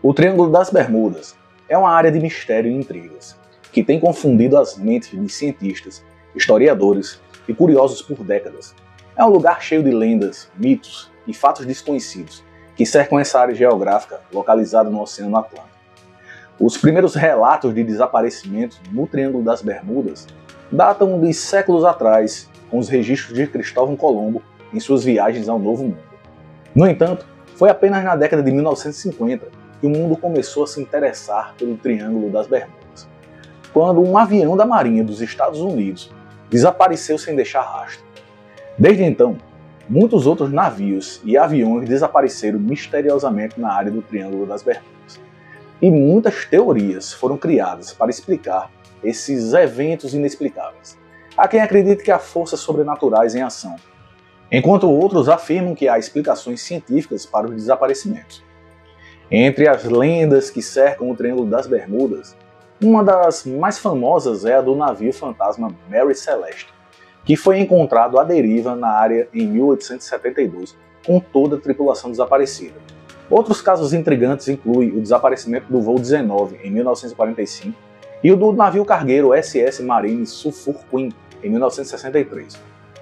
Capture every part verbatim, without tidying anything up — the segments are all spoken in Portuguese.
O Triângulo das Bermudas é uma área de mistério e intrigas, que tem confundido as mentes de cientistas, historiadores e curiosos por décadas. É um lugar cheio de lendas, mitos e fatos desconhecidos que cercam essa área geográfica localizada no Oceano Atlântico. Os primeiros relatos de desaparecimentos no Triângulo das Bermudas datam de séculos atrás, com os registros de Cristóvão Colombo em suas viagens ao Novo Mundo. No entanto, foi apenas na década de mil novecentos e cinquenta que o mundo começou a se interessar pelo Triângulo das Bermudas, quando um avião da Marinha dos Estados Unidos desapareceu sem deixar rastro. Desde então, muitos outros navios e aviões desapareceram misteriosamente na área do Triângulo das Bermudas. E muitas teorias foram criadas para explicar esses eventos inexplicáveis. Há quem acredite que há forças sobrenaturais em ação, enquanto outros afirmam que há explicações científicas para os desaparecimentos. Entre as lendas que cercam o Triângulo das Bermudas, uma das mais famosas é a do navio fantasma Mary Celeste, que foi encontrado à deriva na área em mil oitocentos e setenta e dois, com toda a tripulação desaparecida. Outros casos intrigantes incluem o desaparecimento do voo dezenove, em mil novecentos e quarenta e cinco, e o do navio cargueiro S S Marine Sulphur Queen, em mil novecentos e sessenta e três.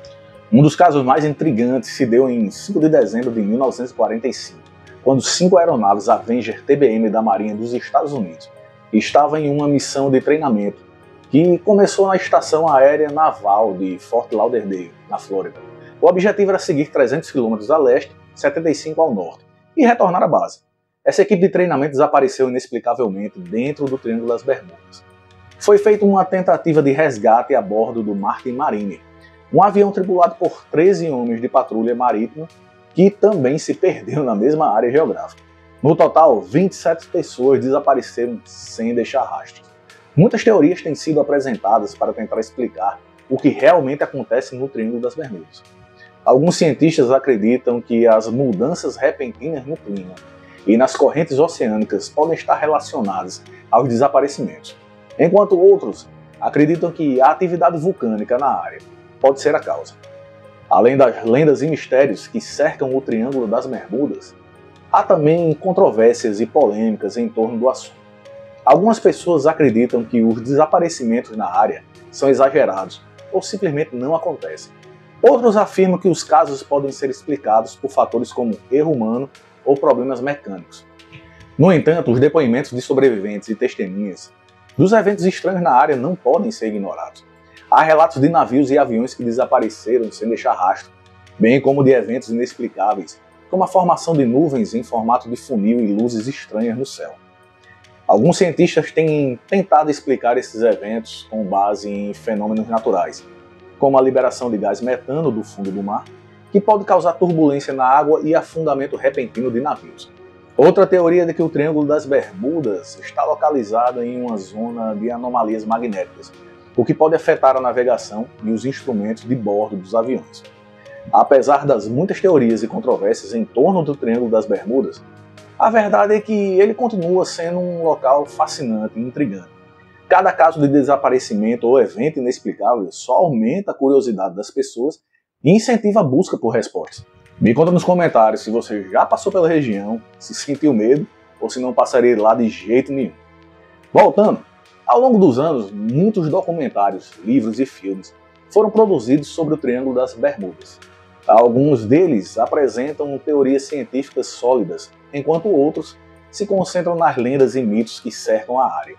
Um dos casos mais intrigantes se deu em cinco de dezembro de mil novecentos e quarenta e cinco, quando cinco aeronaves Avenger T B M da Marinha dos Estados Unidos estavam em uma missão de treinamento que começou na Estação Aérea Naval de Fort Lauderdale, na Flórida. O objetivo era seguir trezentos quilômetros a leste, setenta e cinco ao norte, e retornar à base. Essa equipe de treinamento desapareceu inexplicavelmente dentro do Triângulo das Bermudas. Foi feita uma tentativa de resgate a bordo do Martin Mariner, um avião tripulado por treze homens de patrulha marítima que também se perdeu na mesma área geográfica. No total, vinte e sete pessoas desapareceram sem deixar rastros. Muitas teorias têm sido apresentadas para tentar explicar o que realmente acontece no Triângulo das Bermudas. Alguns cientistas acreditam que as mudanças repentinas no clima e nas correntes oceânicas podem estar relacionadas aos desaparecimentos, enquanto outros acreditam que a atividade vulcânica na área pode ser a causa. Além das lendas e mistérios que cercam o Triângulo das Bermudas, há também controvérsias e polêmicas em torno do assunto. Algumas pessoas acreditam que os desaparecimentos na área são exagerados ou simplesmente não acontecem. Outros afirmam que os casos podem ser explicados por fatores como erro humano ou problemas mecânicos. No entanto, os depoimentos de sobreviventes e testemunhas dos eventos estranhos na área não podem ser ignorados. Há relatos de navios e aviões que desapareceram sem deixar rastro, bem como de eventos inexplicáveis, como a formação de nuvens em formato de funil e luzes estranhas no céu. Alguns cientistas têm tentado explicar esses eventos com base em fenômenos naturais, como a liberação de gás metano do fundo do mar, que pode causar turbulência na água e afundamento repentino de navios. Outra teoria é de que o Triângulo das Bermudas está localizado em uma zona de anomalias magnéticas, o que pode afetar a navegação e os instrumentos de bordo dos aviões. Apesar das muitas teorias e controvérsias em torno do Triângulo das Bermudas, a verdade é que ele continua sendo um local fascinante e intrigante. Cada caso de desaparecimento ou evento inexplicável só aumenta a curiosidade das pessoas e incentiva a busca por respostas. Me conta nos comentários se você já passou pela região, se sentiu medo ou se não passaria lá de jeito nenhum. Voltando, ao longo dos anos, muitos documentários, livros e filmes foram produzidos sobre o Triângulo das Bermudas. Alguns deles apresentam teorias científicas sólidas, enquanto outros se concentram nas lendas e mitos que cercam a área.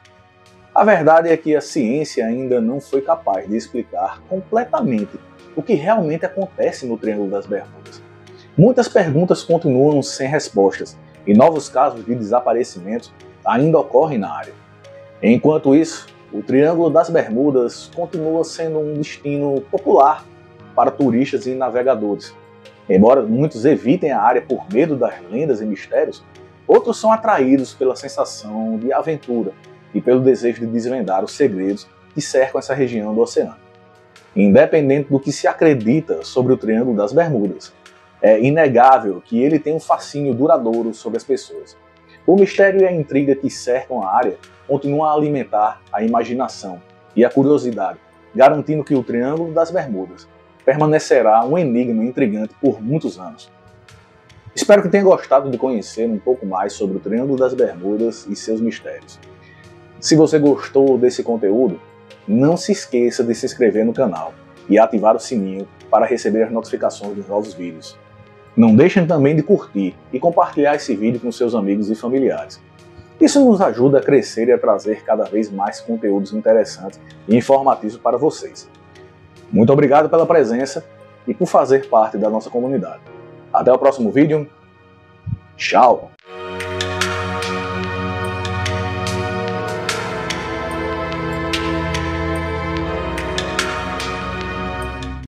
A verdade é que a ciência ainda não foi capaz de explicar completamente o que realmente acontece no Triângulo das Bermudas. Muitas perguntas continuam sem respostas e novos casos de desaparecimentos ainda ocorrem na área. Enquanto isso, o Triângulo das Bermudas continua sendo um destino popular para turistas e navegadores. Embora muitos evitem a área por medo das lendas e mistérios, outros são atraídos pela sensação de aventura e pelo desejo de desvendar os segredos que cercam essa região do oceano. Independente do que se acredita sobre o Triângulo das Bermudas, é inegável que ele tem um fascínio duradouro sobre as pessoas. O mistério e a intriga que cercam a área continuam a alimentar a imaginação e a curiosidade, garantindo que o Triângulo das Bermudas permanecerá um enigma intrigante por muitos anos. Espero que tenha gostado de conhecer um pouco mais sobre o Triângulo das Bermudas e seus mistérios. Se você gostou desse conteúdo, não se esqueça de se inscrever no canal e ativar o sininho para receber as notificações dos novos vídeos. Não deixem também de curtir e compartilhar esse vídeo com seus amigos e familiares. Isso nos ajuda a crescer e a trazer cada vez mais conteúdos interessantes e informativos para vocês. Muito obrigado pela presença e por fazer parte da nossa comunidade. Até o próximo vídeo. Tchau!